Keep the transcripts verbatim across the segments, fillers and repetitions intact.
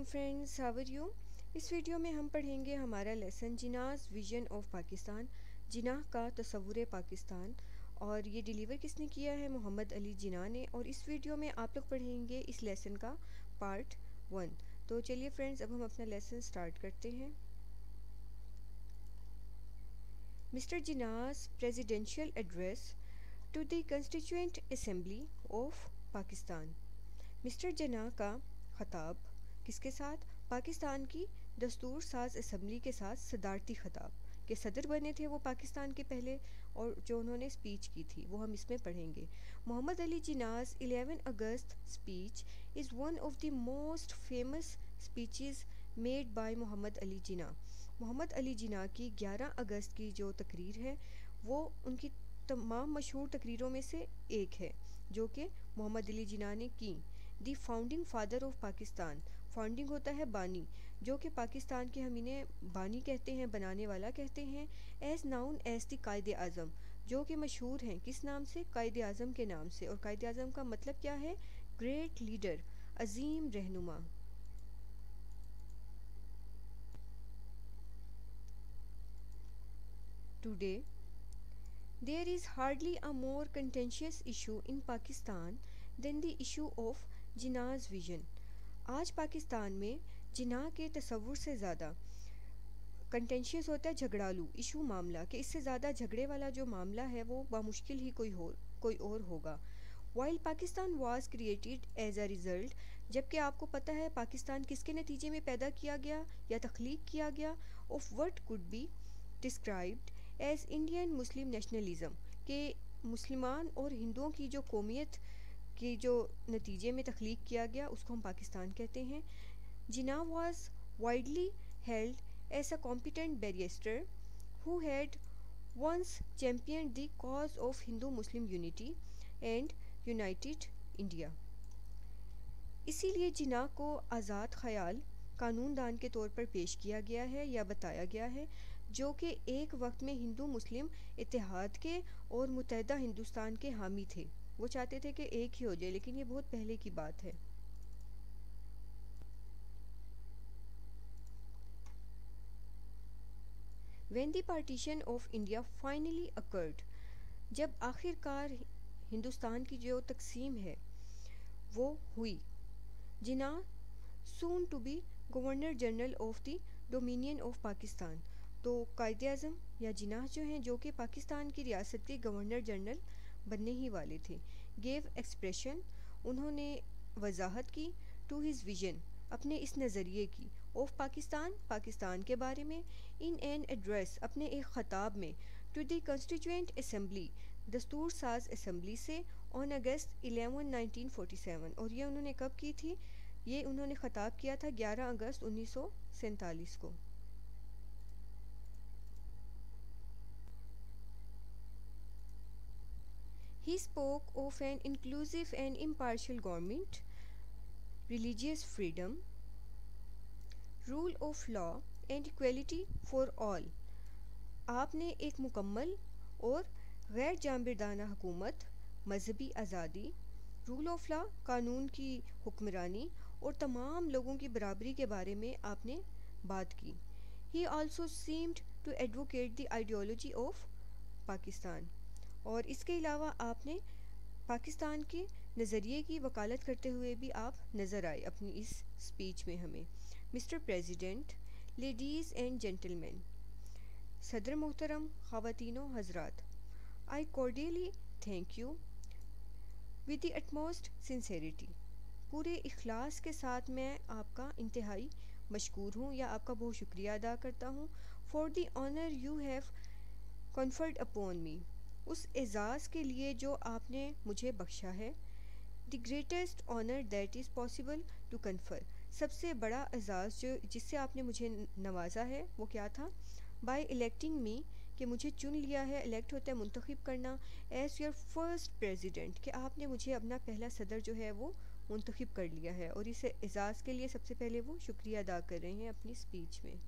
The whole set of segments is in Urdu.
Friends, how are you. इस वीडियो में हम पढ़ेंगे हमारा lesson Jinnah's vision of Pakistan, Jinnah का तस्वुर पाकिस्तान। और ये डिलीवर किसने किया है? मोहम्मद अली जिनाह ने। और इस वीडियो में आप लोग पढ़ेंगे इस लेसन का पार्ट वन। तो चलिए फ्रेंड्स, अब हम अपना लेसन स्टार्ट करते हैं। Mister Jinnah's presidential address to the constituent assembly of Pakistan. Mister Jinnah का खताब किसके साथ? पाकिस्तान की दस्तूर साज असम्बली के साथ सदारती खताब के सदर बने थे वो पाकिस्तान के पहले, और जो उन्होंने स्पीच की थी वो हम इसमें पढ़ेंगे। Mohammad Ali Jinnah's eleven August speech is one of the most famous speeches made by Mohammad Ali Jinnah. Mohammad Ali Jinnah की ग्यारह अगस्त की जो तकरीर है वो उनकी तमाम मशहूर तकरीरों में से एक है जो कि मोहम्मद अली जिनाह ने की। The founding father of Pakistan, founding होता है बानी, जो कि पाकिस्तान के हम इन्हें बानी कहते हैं, बनाने वाला कहते हैं। As known as the Quaid Azam, जो कि मशहूर हैं किस नाम से? कायद आज़म के नाम से। और कायद आज़म का मतलब क्या है? ग्रेट लीडर, अजीम रहनुमा। Today there is hardly a more contentious issue in Pakistan than the issue of Jinnah's vision। आज पाकिस्तान में जिनाह के तस्वुर से ज़्यादा कंटेंशियस होता है झगड़ालू इशू, मामला, कि इससे ज़्यादा झगड़े वाला जो मामला है वो बामुश्किल ही कोई हो कोई और होगा। While Pakistan was created as a result, जबकि आपको पता है पाकिस्तान किसके नतीजे में पैदा किया गया या तख्लीक किया गया? Of what could be described as Indian Muslim nationalism, के मुसलमान और हिंदुओं की जो कौमियत की जो नतीजे में तख्लीक किया गया उसको हम पाकिस्तान कहते हैं। Jinnah was widely held as a competent barrister who had once champion the cause of Hindu Muslim unity and united India. इसीलिए जिनाह को आज़ाद ख़याल कानूनदान के तौर पर पेश किया गया है या बताया गया है, जो कि एक वक्त में हिंदू मुस्लिम इत्तेहाद के और मुत्तहदा हिंदुस्तान के हामी थे। वो चाहते थे कि एक ही हो जाए, लेकिन ये बहुत पहले की बात है। When the partition of India finally occurred, जब आखिरकार हिंदुस्तान की जो तकसीम है वो हुई, Jinnah soon to be governor general of the dominion of Pakistan, तो कायद आज़म या जिनाह जो हैं जो कि पाकिस्तान की रियासत के गवर्नर जनरल बनने ही वाले थे। गेव एक्सप्रेशन, उन्होंने वजाहत की, टू हिज विजन, अपने इस नज़रिए की, ऑफ पाकिस्तान, पाकिस्तान के बारे में, इन एन एड्रेस, अपने एक ख़ताब में, टू द कॉन्स्टिट्यूएंट असम्बली, दस्तूर साज असम्बली से, on August eleven nineteen forty seven. और ये उन्होंने कब की थी? ये उन्होंने ख़ताब किया था ग्यारह अगस्त उन्नीस सौ सैंतालीस को। He spoke of an inclusive and impartial government, religious freedom, rule of law and equality for all। आपने एक मुकम्मल और गैर जांबिरदाना हुकूमत, मजहबी आज़ादी, रूल ऑफ लॉ, कानून की हुक्मरानी और तमाम लोगों की बराबरी के बारे में आपने बात की। He also seemed to advocate the ideology of Pakistan, और इसके अलावा आपने पाकिस्तान के नज़रिए की वकालत करते हुए भी आप नज़र आए अपनी इस स्पीच में हमें। Mister president, ladies and gentleman, सदर मोहतरम, ख़वातीनो हज़रात, I cordially thank you with the utmost sincerity, पूरे इखलास के साथ मैं आपका इंतहाई मशकूर हूँ या आपका बहुत शुक्रिया अदा करता हूँ। For the honour you have conferred upon me, उस एज़ाज़ के लिए जो आपने मुझे बख्शा है। The greatest honour that is possible to confer, सबसे बड़ा एज़ाज़ जो जिससे आपने मुझे नवाजा है वो क्या था? बाय इलेक्टिंग मी, कि मुझे चुन लिया है, इलेक्ट होता है मुंतखब करना, एज़ योर फर्स्ट प्रेसिडेंट, कि आपने मुझे अपना पहला सदर जो है वो मुंतखब कर लिया है। और इस एज़ाज़ के लिए सबसे पहले वो शुक्रिया अदा कर रहे हैं अपनी स्पीच में।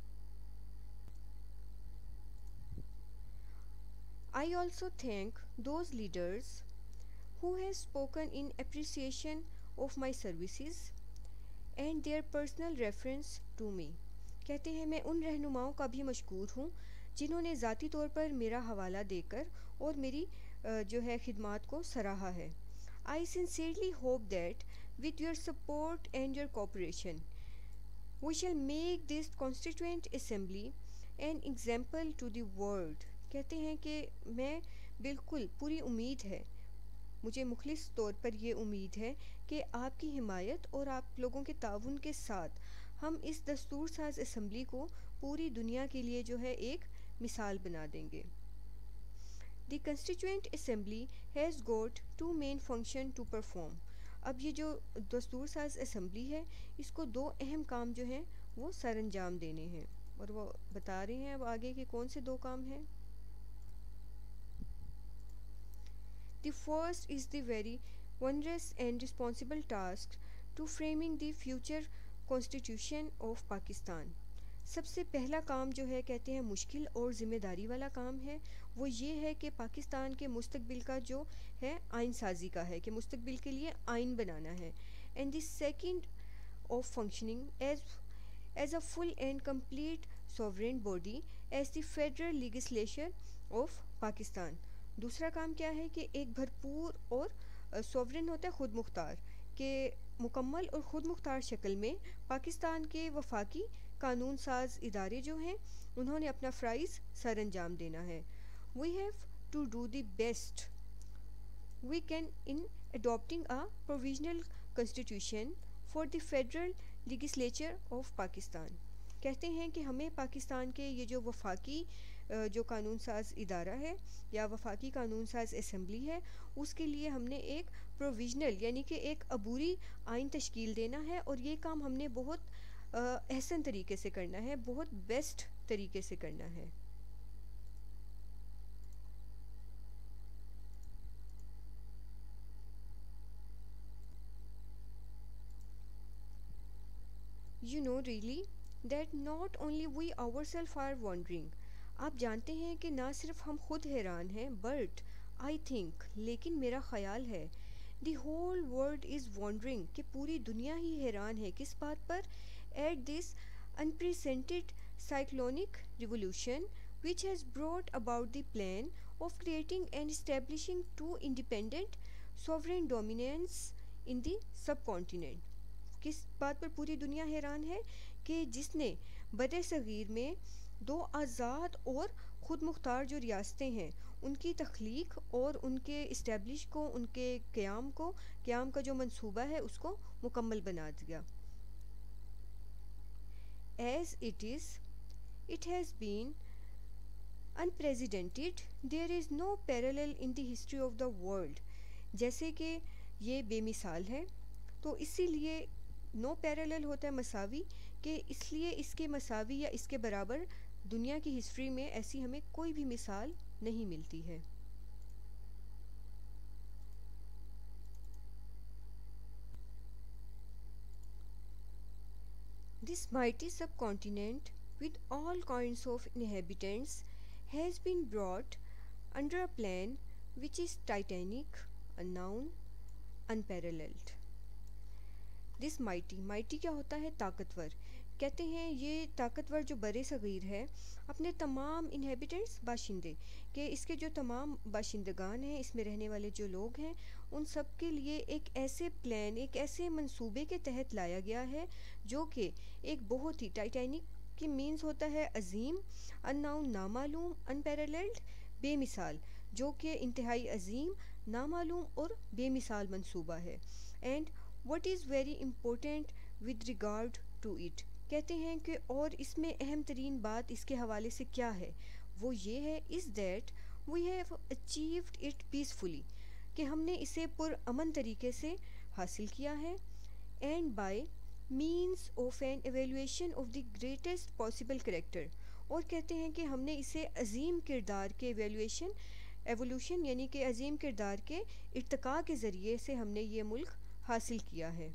I also thank those leaders who have spoken in appreciation of my services and their personal reference to me. کہتے ہیں میں ان رہنماؤں کا بھی مشکور ہوں جنہوں نے ذاتی طور پر میرا حوالہ دے کر اور میری جو ہے خدمات کو سراہا ہے. I sincerely hope that with your support and your cooperation we shall make this Constituent Assembly an example to the world. کہتے ہیں کہ میں بالکل پوری امید ہے, مجھے مخلص طور پر یہ امید ہے کہ آپ کی حمایت اور آپ لوگوں کے تعاون کے ساتھ ہم اس دستور ساز اسمبلی کو پوری دنیا کے لیے جو ہے ایک مثال بنا دیں گے. The constituent assembly has got two main function to perform. اب یہ جو دستور ساز اسمبلی ہے اس کو دو اہم کام جو ہیں وہ سر انجام دینے ہیں, اور وہ بتا رہے ہیں اب آگے کہ کون سے دو کام ہیں. The first is the very onerous and responsible task to framing the future constitution of Pakistan. سب سے پہلا کام جو ہے کہتے ہیں مشکل اور ذمہ داری والا کام ہے, وہ یہ ہے کہ پاکستان کے مستقبل کا جو ہے آئین سازی کا ہے, کہ مستقبل کے لیے آئین بنانا ہے. And the second of functioning as as a full and complete sovereign body as the federal legislature of Pakistan. دوسرا کام کیا ہے کہ ایک بھرپور اور سوورن ہوتا ہے خود مختار, کہ مکمل اور خود مختار شکل میں پاکستان کے وفاقی قانون ساز ادارے جو ہیں انہوں نے اپنا فرائض سر انجام دینا ہے. We have to do the best we can in adopting a provisional constitution for the federal legislature of Pakistan. کہتے ہیں کہ ہمیں پاکستان کے یہ جو وفاقی جو قانون ساز ادارہ ہے یا وفاقی قانون ساز اسمبلی ہے اس کے لیے ہم نے ایک پروویژنل یعنی کہ ایک عبوری آئین تشکیل دینا ہے, اور یہ کام ہم نے بہت احسن طریقے سے کرنا ہے, بہت بیسٹ طریقے سے کرنا ہے. You know really that not only we ourselves are wondering. آپ جانتے ہیں کہ نہ صرف ہم خود حیران ہیں, but I think لیکن میرا خیال ہے the whole world is wondering کہ پوری دنیا ہی حیران ہے کس بات پر, at this unprecedented cyclonic revolution which has brought about the plan of creating and establishing two independent sovereign dominions in the subcontinent. کس بات پر پوری دنیا حیران ہے کہ جس نے بر صغیر میں دو آزاد اور خود مختار جو ریاستیں ہیں ان کی تخلیق اور ان کے اسٹیبلش کو, ان کے قیام کو قیام کا جو منصوبہ ہے اس کو مکمل بنا دیا. As it is, it has been unprecedented. There is no parallel in the history of the world. جیسے کہ یہ بے مثال ہے تو اسی لیے نو پیرالل ہوتا ہے مساوی, کہ اس لیے اس کے مساوی یا اس کے برابر دنیا کی ہسٹری میں ایسی ہمیں کوئی بھی مثال نہیں ملتی ہے. This mighty subcontinent with all kinds of inhabitants has been brought under a plan which is titanic, unknown, unparalleled. This mighty mighty کیا ہوتا ہے طاقتور, کہتے ہیں یہ طاقتور جو بر صغیر ہے اپنے تمام انہیبیٹنٹس باشندے, کہ اس کے جو تمام باشندگان ہیں اس میں رہنے والے جو لوگ ہیں ان سب کے لیے ایک ایسے پلان ایک ایسے منصوبے کے تحت لایا گیا ہے جو کہ ایک بہت ہی ٹائٹینک کی مینز ہوتا ہے عظیم, اناؤن نامعلوم, انپیرللڈ بے مثال, جو کہ انتہائی عظیم, نامعلوم اور بے مثال منصوبہ ہے. And what is very important with regard to it. کہتے ہیں کہ اور اس میں اہم ترین بات اس کے حوالے سے کیا ہے, وہ یہ ہے is that we have achieved it peacefully, کہ ہم نے اسے پر امن طریقے سے حاصل کیا ہے, and by means of an evaluation of the greatest possible character. اور کہتے ہیں کہ ہم نے اسے عظیم کردار کے ایویلویشن ایوولوشن یعنی کہ عظیم کردار کے ارتقاء کے ذریعے سے ہم نے یہ ملک حاصل کیا ہے.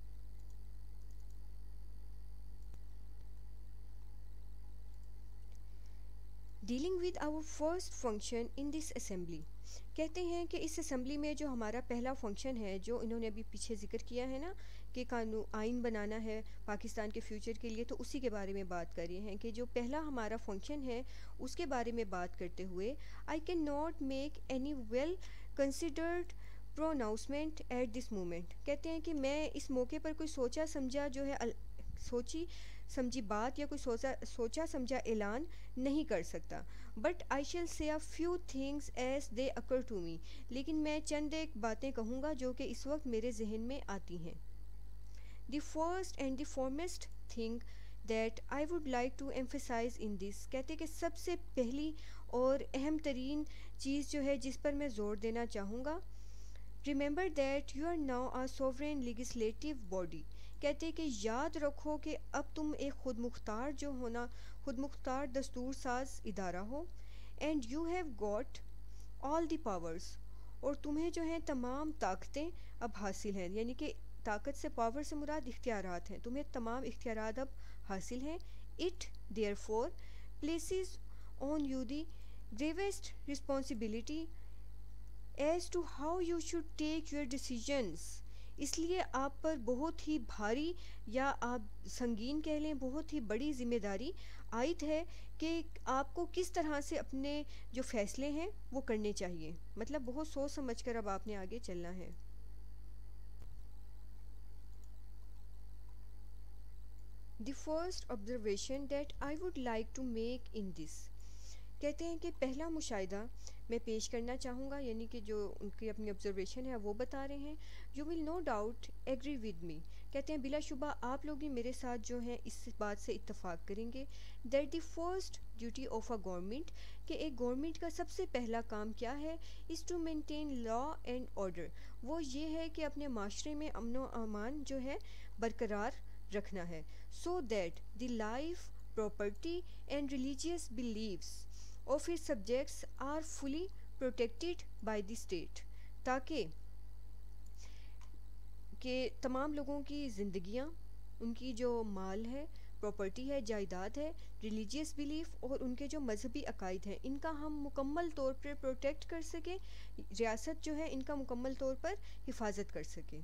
Dealing with our first function in this assembly. کہتے ہیں کہ اس اسمبلی میں جو ہمارا پہلا فنکشن ہے جو انہوں نے ابھی پیچھے ذکر کیا ہے نا کہ قانون آئین بنانا ہے پاکستان کے فیوچر کے لیے، تو اسی کے بارے میں بات کر رہے ہیں کہ جو پہلا ہمارا فنکشن ہے اس کے بارے میں بات کرتے ہوئے I can not make any well considered pronouncement at this moment. کہتے ہیں کہ میں اس موقع پر کوئی سوچا سمجھا جو ہے سوچی سمجھی بات یا کوئی سوچا سوچا سمجھا اعلان نہیں کر سکتا. But I shall say a few things as they occur to me. لیکن میں چند ایک باتیں کہوں گا جو کہ اس وقت میرے ذہن میں آتی ہیں. The first and the foremost thing that I would like to emphasise in this. کہتے کہ سب سے پہلی اور اہم ترین چیز جو ہے جس پر میں زور دینا چاہوں گا، remember that you are now a sovereign legislative body. کہتے کہ یاد رکھو کہ اب تم ایک خود مختار جو ہونا خود مختار دستور ساز ادارہ ہو. And you have got all the powers. اور تمہیں جو ہیں تمام طاقتیں اب حاصل ہیں. یعنی کہ طاقت سے پاور سے مراد اختیارات ہیں، تمہیں تمام اختیارات اب حاصل ہیں. It therefore places on you the gravest responsibility as to how you should take your decisions. اس لیے آپ پر بہت ہی بھاری یا آپ سنگین کہہ لیں بہت ہی بڑی ذمہ داری عائد ہے کہ آپ کو کس طرح سے اپنے جو فیصلے ہیں وہ کرنے چاہیے. مطلب بہت سوچ سمجھ کر اب آپ نے آگے چلنا ہے. The first observation that I would like to make in this. کہتے ہیں کہ پہلا مشاہدہ میں پیش کرنا چاہوں گا، یعنی کہ جو ان کی اپنی آبزرویشن ہے وہ بتا رہے ہیں. You will no doubt agree with me. کہتے ہیں بلا شبہ آپ لوگ بھی میرے ساتھ جو ہیں اس بات سے اتفاق کریں گے that the first duty of a government, کہ ایک گورنمنٹ کا سب سے پہلا کام کیا ہے، is to maintain law and order. وہ یہ ہے کہ اپنے معاشرے میں امن و امان جو ہے برقرار رکھنا ہے. So that the life property and religious beliefs of his subjects are fully protected by the state. تاکہ کہ تمام لوگوں کی زندگیاں، ان کی جو مال ہے، پراپرٹی ہے، جائیداد ہے، ریلیجیس بلیف اور ان کے جو مذہبی عقائد ہیں ان کا ہم مکمل طور پر پروٹیکٹ کر سکیں، ریاست جو ہے ان کا مکمل طور پر حفاظت کر سکے.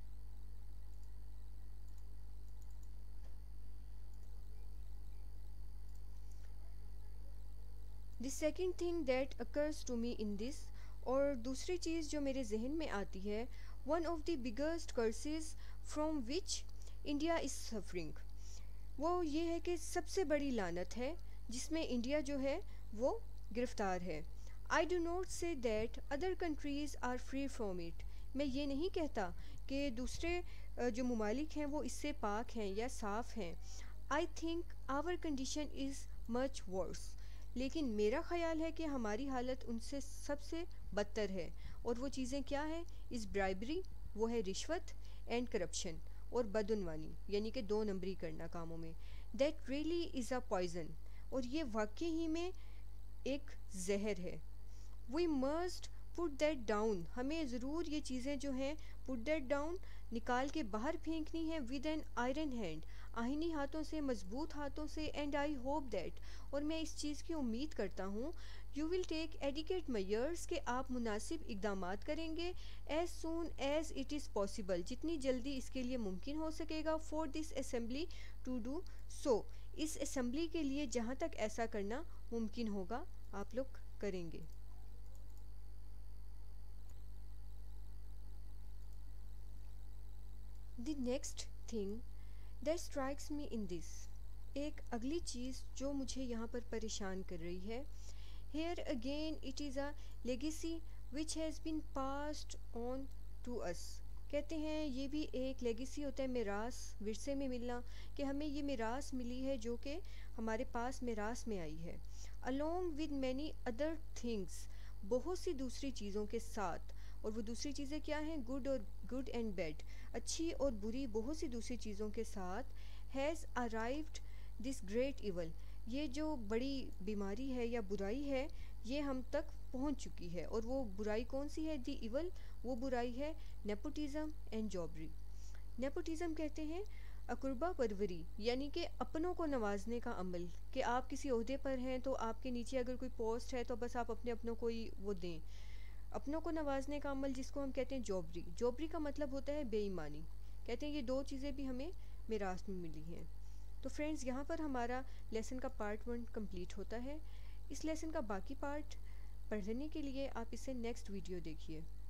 The second thing that occurs to me in this, اور دوسری چیز جو میرے ذہن میں آتی ہے، one of the biggest curses from which India is suffering. وہ یہ ہے کہ سب سے بڑی لعنت ہے جس میں انڈیا جو ہے وہ گرفتار ہے. I do not say that other countries are free from it. میں یہ نہیں کہتا کہ دوسرے جو ممالک ہیں وہ اس سے پاک ہیں یا صاف ہیں. I think our condition is much worse. لیکن میرا خیال ہے کہ ہماری حالت ان سے سب سے بدتر ہے. اور وہ چیزیں کیا ہیں؟ از برائبری، وہ ہے رشوت، اینڈ کرپشن اور بدعنوانی، یعنی کہ دو نمبری کرنا کاموں میں. That really is a poison. اور یہ واقعی ہی میں ایک زہر ہے. We must put that down. ہمیں ضرور یہ چیزیں جو ہیں پٹ دیٹ ڈاؤن نکال کے باہر پھینکنی ہے ود این آئرن ہینڈ، آئینی ہاتھوں سے، مضبوط ہاتھوں سے. اینڈ آئی ہوپ دیٹ، اور میں اس چیز کی امید کرتا ہوں، یو ول ٹیک ایڈیکیٹ میئرس، کہ آپ مناسب اقدامات کریں گے as soon as it is possible, جتنی جلدی اس کے لیے ممکن ہو سکے گا، for this assembly to do so. اس اسمبلی کے لیے جہاں تک ایسا کرنا ممکن ہوگا آپ لوگ کریں گے. The next thing that strikes me in this, ایک اگلی چیز جو مجھے یہاں پر پریشان کر رہی ہے، here again it is a legacy which has been passed on to us. کہتے ہیں یہ بھی ایک لیگیسی ہوتا ہے، میراث، ورثے میں ملنا، کہ ہمیں یہ میراث ملی ہے جو کہ ہمارے پاس میراث میں آئی ہے. along with many other things، بہت سی دوسری چیزوں کے ساتھ. اور وہ دوسری چیزیں کیا ہیں؟ گڈ اور گڈ اینڈ بیڈ، اچھی اور بری بہت سی دوسری چیزوں کے ساتھ. Has arrived this great evil, یہ جو بڑی بیماری ہے یا برائی ہے یہ ہم تک پہنچ چکی ہے. اور وہ برائی کون سی ہے؟ دی ایول، وہ برائی ہے نیپوٹزم اینڈ جابری. نیپوٹزم کہتے ہیں اقربا پروری، یعنی کہ اپنوں کو نوازنے کا عمل، کہ آپ کسی عہدے پر ہیں تو آپ کے نیچے اگر کوئی پوسٹ ہے تو بس آپ اپنے اپنوں کو ہی وہ دیں. اپنوں کو نوازنے کا عمل جس کو ہم کہتے ہیں جوبری. جوبری کا مطلب ہوتا ہے بے ایمانی. کہتے ہیں یہ دو چیزیں بھی ہمیں میراث میں ملی ہیں۔ تو فرینڈز یہاں پر ہمارا لیسن کا پارٹ ون کمپلیٹ ہوتا ہے۔ اس لیسن کا باقی پارٹ پڑھنے کے لیے آپ اسے نیکسٹ ویڈیو دیکھیے۔